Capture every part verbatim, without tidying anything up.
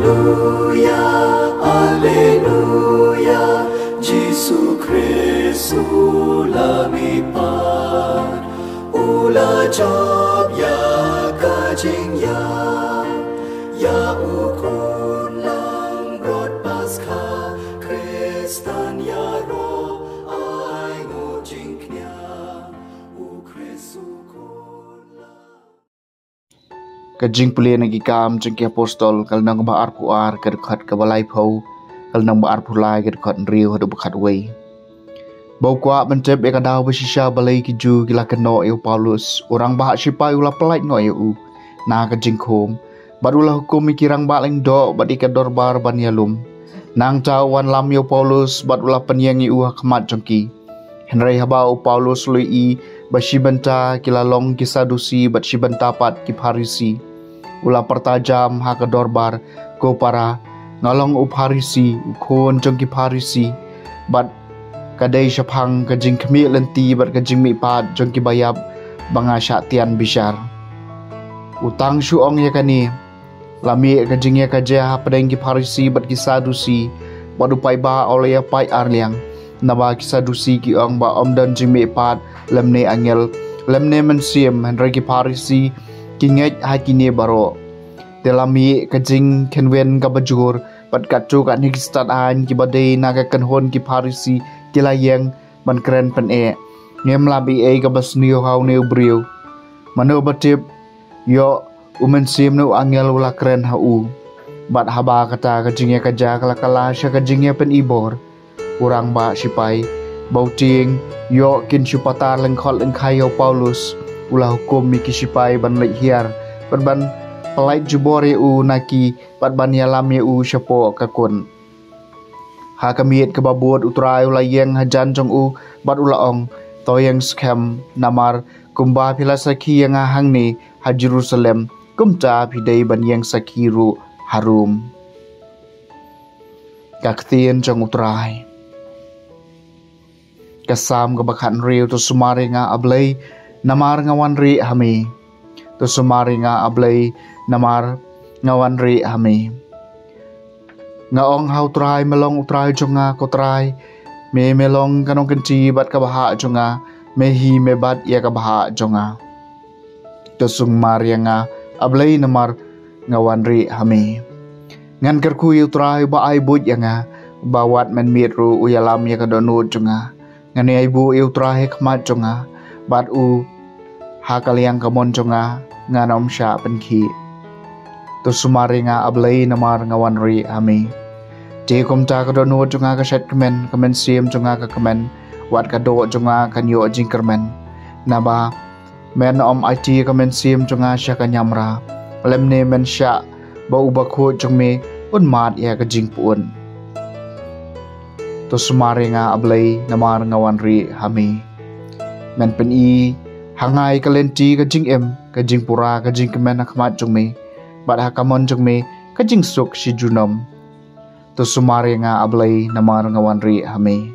Alleluia, Alleluia, Jesu Kristu lamipat, ula job ya kajing ya, ya ukun lang rod paskha, Kristan ya ro ai ngojing knya, u Kristu kola. Kajing puli nagi kam jengki apostol kal nang ba ar puar ker khat ka balai phau kal nang ba ar pulai ker khat riu hadu khat wei bau kwa mencep e kadau besisha balai ki ju kila keno eu Paulus orang bah sipai ula pelai no eu na kajing khom barulah hukum mikirang baling do badi kador bar ban yalum nang cawan lam eu Paulus barulah penyang eu khmat jengki Henry habau Paulus lui basibanta kila long kisadusi bat sibanta pat ki Farisi ula pertajam ha ke dorbar ko para ngalong u Farisi khon jong ki Farisi bat kadai syapang kajing kemi lenti bat kajing mi pat jong ki bayab banga syatian bishar utang syuong ya kani lami kajing ya kaja ha pedeng ki Farisi bat ki Sadusi bat upai ba oleh ya pai arliang naba ki Sadusi ki ong ba om dan jing mi pat lemne angel lemne mensiam Henry ki Farisi kinget hakine baro delami kajing kenwen ka bajur pat kacu kan hikistat an ki badai naga kanhon ki Farisi kilayeng ban kren pen e ngem labi e ka basnio hau neu brio mano batip yo umensim no angel ula kren hau bat haba kata kajing ka ja kala kala sya kajing pen ibor urang ba sipai bau ting yo kin syupatar lengkhol lengkhai yo Paulus ulah hukum miki sipai ban lek hiar ban ban pelai jubore u naki bat ban yalam ye u syapo kakun ha kamiet ke babut utrai ulah yeng hajan jong u bat ulah ong toyeng scam namar kumba filasaki yang hang ni ha Jerusalem kumta pidai ban yeng sakiru harum kaktien jong utrai kasam ke bakhan riu tu sumari nga ablay namar ngawan ri hami tu sumari nga ablay namar ngawan ri hami ngaong hau trai melong utrai jonga ko trai me melong kanong kenci bat kabaha jonga me hi me bat ya kabaha jonga tu sumari nga ablay namar ngawan ri hami ngan kerku utrai ba ai bud nga bawat men mitru uyalam ya kadonu jonga ngani ibu eu trahe khmat jonga bat u ha kaliang kamon jonga nganom sha penki to sumaringa ablai namar ngawan ri ami te komta ka dono jonga ka set kemen kemen sim jonga ka kemen wat ka do jonga kan yo jingkermen naba men om it kemen sim jonga sha ka nyamra lemne men sha ba u ba kho jongme un mat ya ka jingpun to sumaringa ablay namar ngawan ri hami men pen i hangai kalenti ka jing em ka jing pura ka jing kemen khmat jongme bat ha kamon jongme ka jing suk si junom to sumaringa ablay namar ngawan ri hami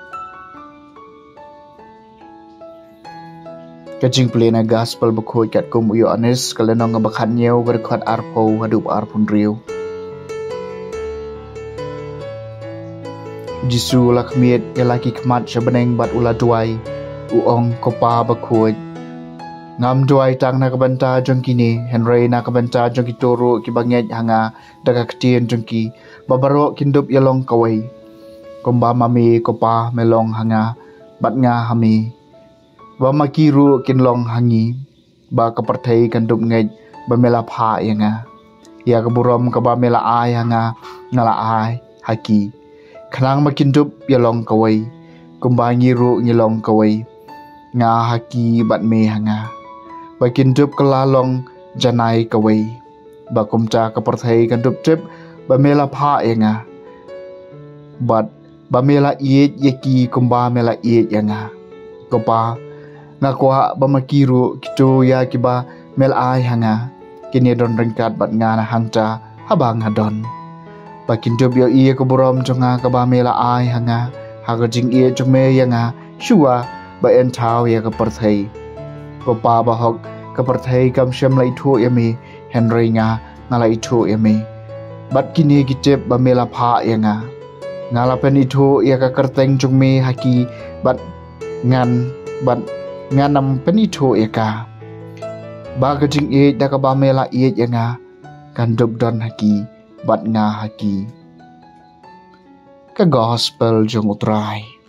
ka jing plena gospel bukhoi kat kum yo anis kalenong bakhan nyeu berkhat arpo hadup arpun riu Jisu lakmiet ya laki khmat sabeneng bat ula duai uong kopa bakhoj ngam duai tang na kabanta jongkini Henry na kabanta jongki toro ki banget hanga daga ktien jongki babaro kindup yalong kawai komba mami kopa melong hanga bat nga hami ba makiru kinlong hangi ba kaperthai kandup ngai ba mela pha yanga ya kaburom ka ba mela ai hanga ngala ai haki khanang makindup yalong kawai kumbangi ru ngilong kawai nga haki bat me hanga bakindup kelalong janai kawai bakumca kaperthai kandup trip bamela pha yanga bat bamela iet yaki kumba mela iet yanga kopa ngakwa bamakiru kitu ya kiba mel ai hanga kini don rengkat bat ngana hangta habang hadon bakindup yo iya kuburom jonga kabamela ai hanga haga jing iya jome yanga shua ba entau ya kaperthai kopa bahok kaperthai kam shem lai thu yami Henry nga ngalai thu yami bat kini gicep ba mela pha yanga ngala pen itu ya ka kerteng jung me haki bat ngan bat nganam pen itu ya ka ba ka jing e da ka ba mela e yanga kan dub don haki bat nga haki ka gospel jung utrai